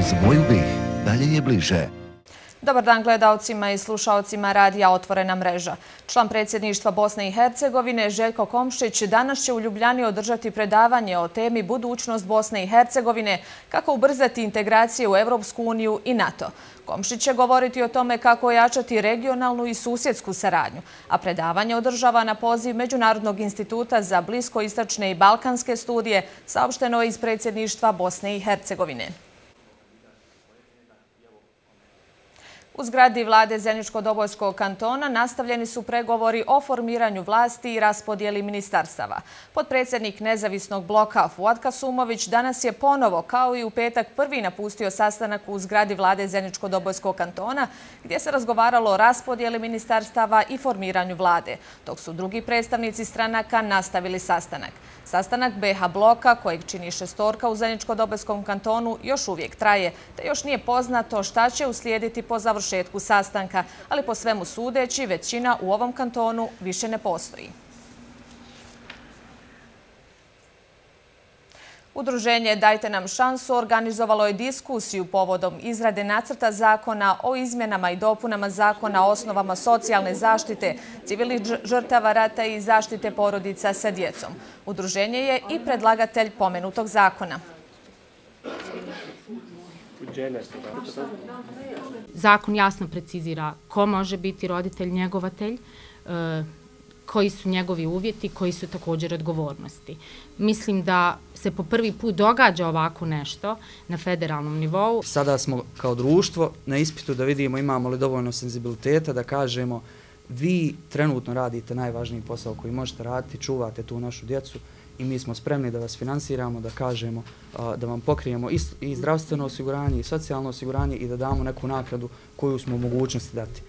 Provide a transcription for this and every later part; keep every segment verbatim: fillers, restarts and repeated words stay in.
Uz moju bih, dalje je bliže. Dobar dan gledalcima i slušalcima radija Otvorena mreža. Član predsjedništva Bosne i Hercegovine Željko Komšić danas će u Ljubljani održati predavanje o temi budućnost Bosne i Hercegovine, kako ubrzati integracije u Europsku uniju i NATO. Komšić će govoriti o tome kako ojačati regionalnu i susjedsku saradnju, a predavanje održava na poziv Međunarodnog instituta za bliskoistočne i balkanske studije, saopšteno je iz predsjedništva Bosne i Hercegovine. U zgradi vlade Zeničko-Dobojskog kantona nastavljeni su pregovori o formiranju vlasti i raspodijeli ministarstava. Potpredsjednik nezavisnog bloka Fuad Kasumović danas je ponovo, kao i u petak, prvi napustio sastanak u zgradi vlade Zeničko-Dobojskog kantona, gdje se razgovaralo o raspodijeli ministarstava i formiranju vlade, dok su drugi predstavnici stranaka nastavili sastanak. Sastanak be ha bloka, kojeg čini šestorka u Zeničko-Dobojskom kantonu, još uvijek traje, te još nije poznato šta će uslijediti po završetku sastanka, ali po svemu sudeći većina u ovom kantonu više ne postoji. Udruženje Dajte nam šansu organizovalo je diskusiju povodom izrade nacrta zakona o izmjenama i dopunama zakona o osnovama socijalne zaštite, civilnih žrtava rata i zaštite porodica sa djecom. Udruženje je i predlagatelj pomenutog zakona. Zakon jasno precizira ko može biti roditelj njegovatelj, koji su njegovi uvjeti, koji su također odgovornosti. Mislim da se po prvi put događa ovako nešto na federalnom nivou. Sada smo kao društvo na ispitu da vidimo imamo li dovoljno senzibiliteta da kažemo vi trenutno radite najvažniji posao koji možete raditi, čuvate tu našu djecu i mi smo spremni da vas finansiramo, da kažemo da vam pokrijemo i zdravstveno osiguranje i socijalno osiguranje i da damo neku naknadu koju smo u mogućnosti dati.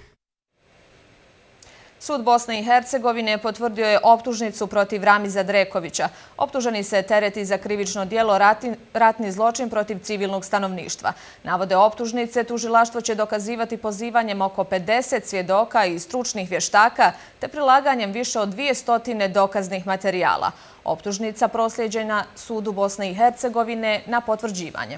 Sud Bosne i Hercegovine potvrdio je optužnicu protiv Ramiza Drekovića. Optuženi se tereti za krivično djelo ratni zločin protiv civilnog stanovništva. Navode optužnice, tužilaštvo će dokazivati pozivanjem oko pedeset svjedoka i stručnih vještaka te prilaganjem više od dvije stotine dokaznih materijala. Optužnica proslijeđena Sudu Bosne i Hercegovine na potvrđivanje.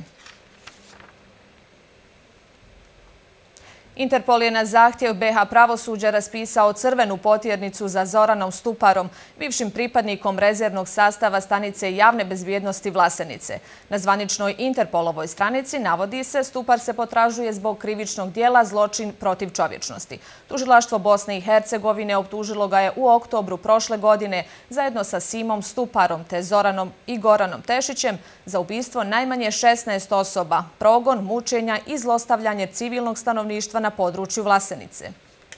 Interpol je na zahtjev be ha pravosuđa raspisao crvenu potjernicu za Zoranom Stuparom, bivšim pripadnikom rezervnog sastava stanice javne bezbjednosti Vlasenice. Na zvaničnoj Interpolovoj stranici navodi se Stupar se potražuje zbog krivičnog djela zločin protiv čovječnosti. Tužilaštvo Bosne i Hercegovine optužilo ga je u oktobru prošle godine zajedno sa Simom Stuparom te Zoranom i Goranom Tešićem za ubistvo najmanje šesnaest osoba, progon, mučenja i zlostavljanje civilnog stanovništva na području Vlasenice.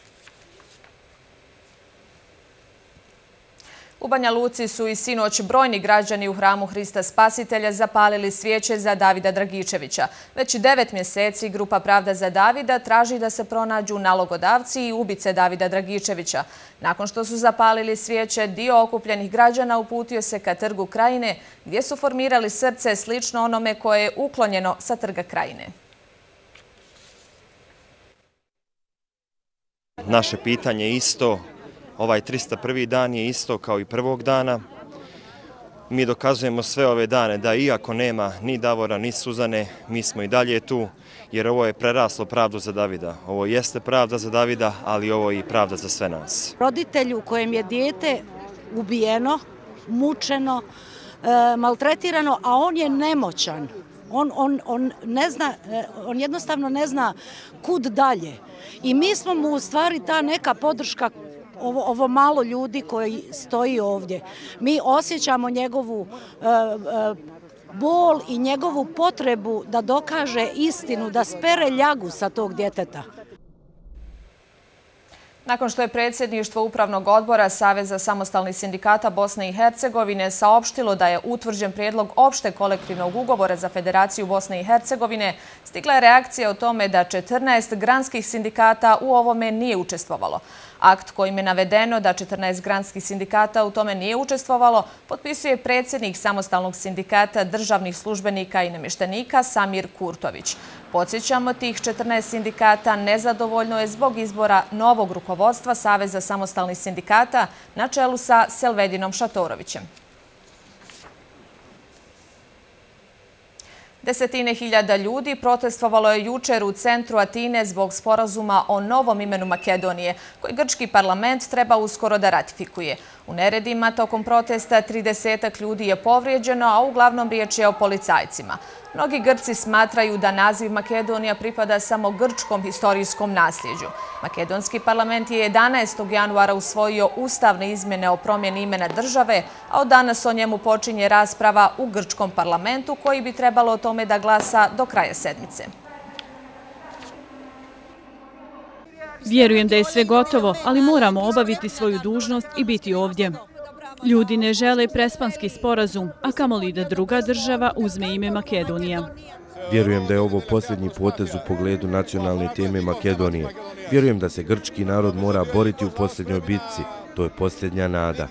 U Banja Luci su i sinoć brojni građani u hramu Hrista Spasitelja zapalili svijeće za Davida Dragičevića. Već devet mjeseci grupa Pravda za Davida traži da se pronađu nalogodavci i ubice Davida Dragičevića. Nakon što su zapalili svijeće, dio okupljenih građana uputio se ka Trgu Krajine, gdje su formirali srce slično onome koje je uklonjeno sa Trga Krajine. Naše pitanje je isto, ovaj tristo prvi dan je isto kao i prvog dana. Mi dokazujemo sve ove dane da iako nema ni Davora ni Suzane, mi smo i dalje tu, jer ovo je preraslo pravdu za Davida. Ovo jeste pravda za Davida, ali ovo je i pravda za sve nas. Roditelju kojem je dijete ubijeno, mučeno, maltretirano, a on je nemoćan. On, on, on, ne zna, on jednostavno ne zna kud dalje. I mi smo mu u stvari ta neka podrška, ovo, ovo malo ljudi koji stoji ovdje. Mi osjećamo njegovu uh, uh, bol i njegovu potrebu da dokaže istinu, da spere ljagu sa tog djeteta. Nakon što je predsjedništvo Upravnog odbora Saveza samostalnih sindikata Bosne i Hercegovine saopštilo da je utvrđen prijedlog opšte kolektivnog ugovora za Federaciju Bosne i Hercegovine, stigla je reakcija o tome da četrnaest granskih sindikata u ovome nije učestvovalo. Akt kojim je navedeno da četrnaest granskih sindikata u tome nije učestvovalo, potpisuje predsjednik Samostalnog sindikata državnih službenika i namještenika Samir Kurtović. Podsjećamo, tih četrnaest sindikata nezadovoljno je zbog izbora novog rukovodstva Saveza samostalnih sindikata na čelu sa Selvedinom Šatorovićem. Desetine hiljada ljudi protestovalo je jučer u centru Atine zbog sporazuma o novom imenu Makedonije, koji grčki parlament treba uskoro da ratifikuje. U neredima tokom protesta tridesetak ljudi je povrijeđeno, a uglavnom riječ je o policajcima. Mnogi Grci smatraju da naziv Makedonija pripada samo grčkom historijskom nasljeđu. Makedonski parlament je jedanaestog januara usvojio ustavne izmjene o promjeni imena države, a od danas o njemu počinje rasprava u grčkom parlamentu koji bi trebalo o tome da glasa do kraja sedmice. Vjerujem da je sve gotovo, ali moramo obaviti svoju dužnost i biti ovdje. Ljudi ne žele prespanski sporazum, a kamoli da druga država uzme ime Makedonija. Vjerujem da je ovo posljednji potez u pogledu nacionalne teme Makedonije. Vjerujem da se grčki narod mora boriti u posljednjoj bitci. To je posljednja nada.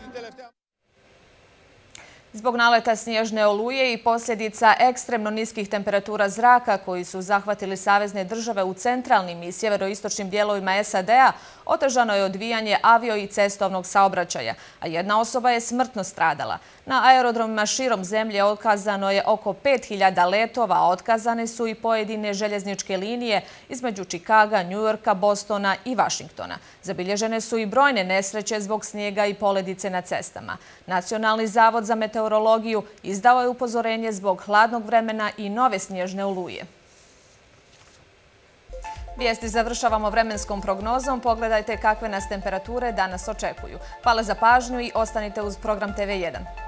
Zbog naleta snježne oluje i posljedica ekstremno niskih temperatura zraka koji su zahvatili savezne države u centralnim i sjeveroistočnim dijelovima S A D-a, otežano je odvijanje avio i cestovnog saobraćaja, a jedna osoba je smrtno stradala. Na aerodromima širom zemlje otkazano je oko pet hiljada letova, a otkazane su i pojedine željezničke linije između Čikaga, Njujorka, Bostona i Vašingtona. Zabilježene su i brojne nesreće zbog snijega i poledice na cestama. Nacionalni zavod za meteorologiju izdao je upozorenje zbog hladnog vremena i nove snježne oluje. Vijesti završavamo vremenskom prognozom. Pogledajte kakve nas temperature danas očekuju. Hvala za pažnju i ostanite uz program T V jedan.